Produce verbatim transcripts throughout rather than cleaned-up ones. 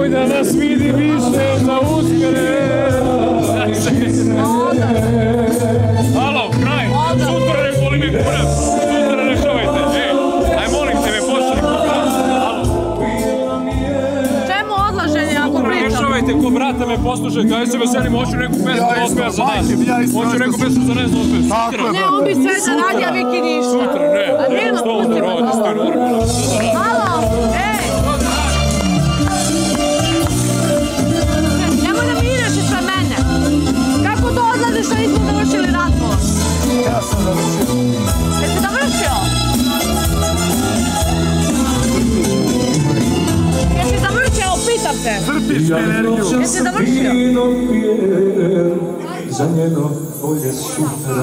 Nemoj da nas vidi više za uskre. Halo, kraj, sutra ne boli mi kurac, sutra rešavajte, ej, aj molim te me pošli kurac, halo. Čemu odlaženje ako pričam? Rešavajte ko brata me poslušajte, aj se veselim, hoću neku pesmu da otpevam za nas, hoću neku pesmu za nas da otpevam, Ne, on bi sve da radi, a Viki ništa. sutra, ne, ne, što ovo da rodi, što je normalno. Halo, ej! Nemoj da mi ideš ispred mene. Kako to odlaziš što nismo završili razgovor? Ja sam završio. Jesi završio? Jesi završio? Evo, pitam te. Crpiš energiju. Jesi završio? Za njeno bolje sutra.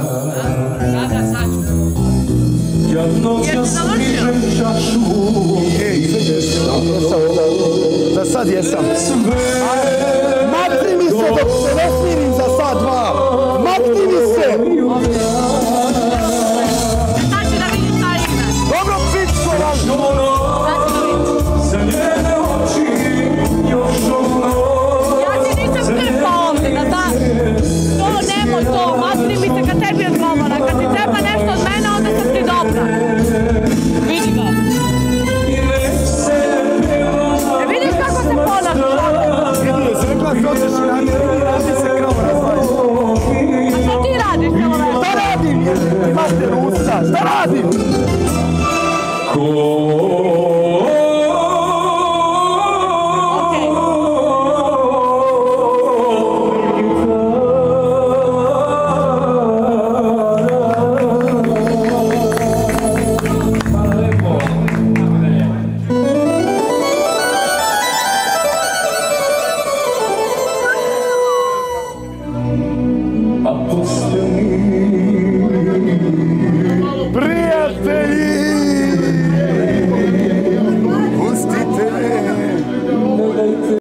Ja noćas prižem čašu. Ej, za sad jesam.